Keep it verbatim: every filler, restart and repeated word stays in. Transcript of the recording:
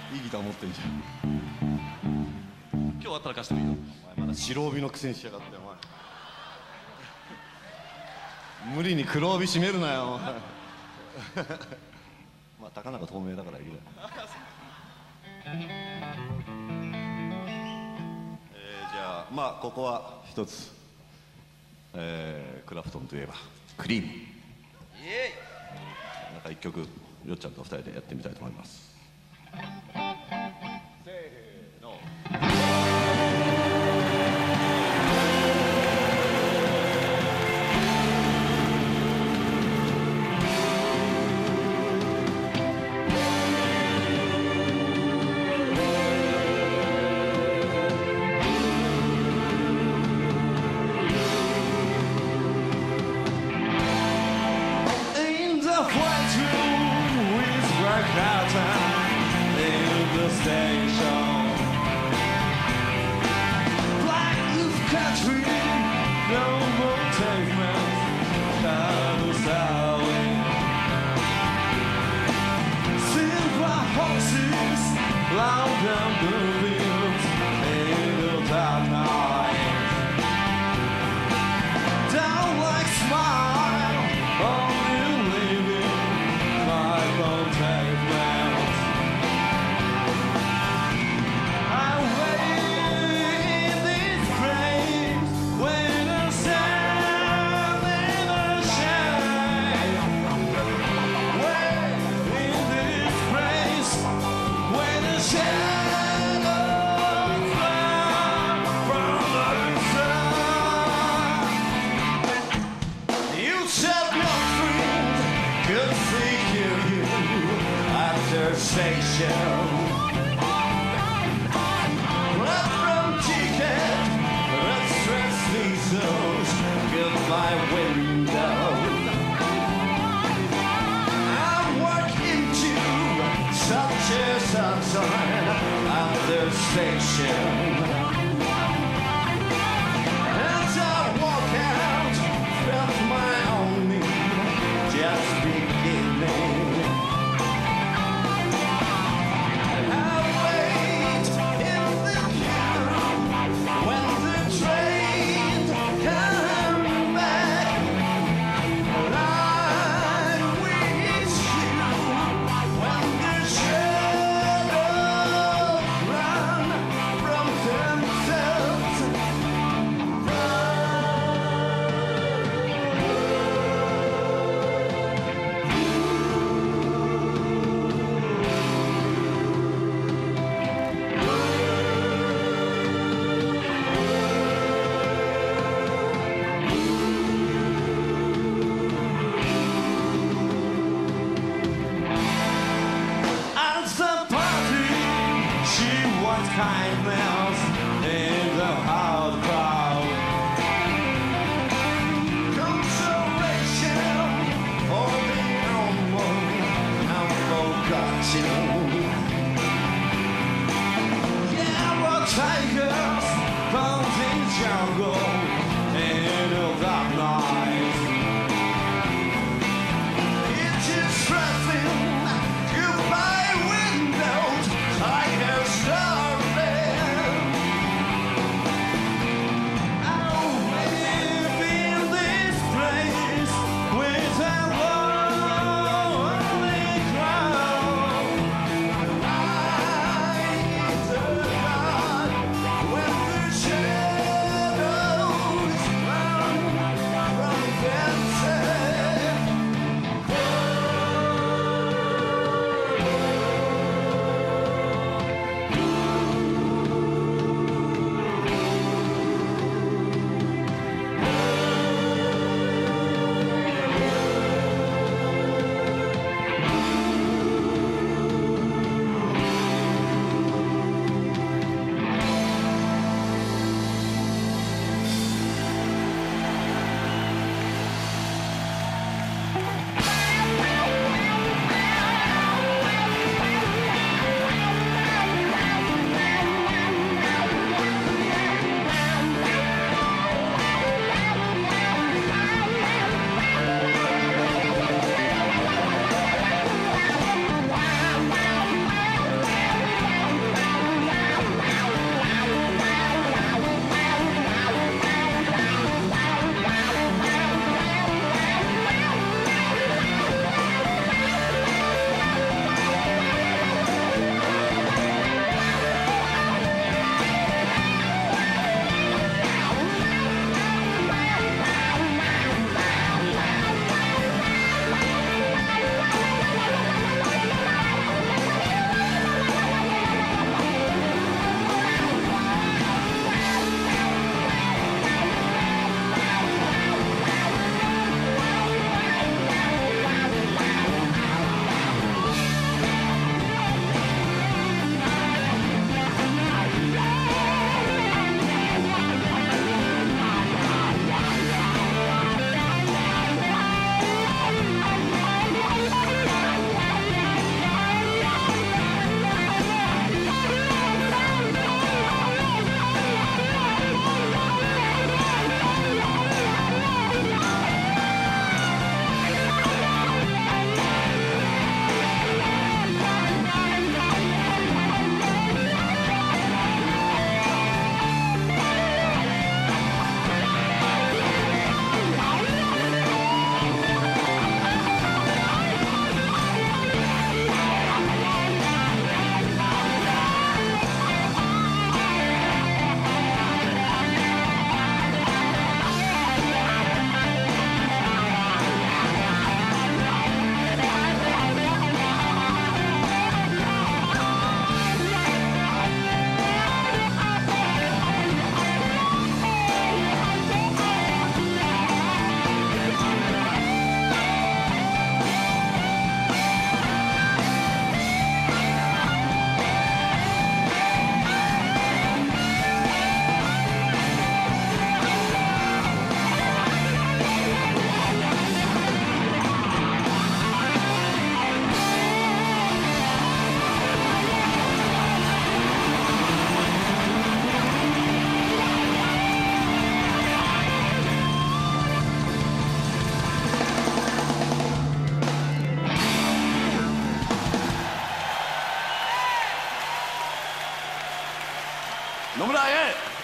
いいギター持ってんじゃん。今日終わったら貸してもいいよ。お前まだ白帯のくせにしやがってお前。無理に黒帯締めるなよお前。まあたかなか透明だからいいだよ。えー、じゃあまあここは一つ、えー、クラプトンといえばクリーム。イエイ。なんか一曲よっちゃんと二人でやってみたいと思います。せーの。 From 野村彩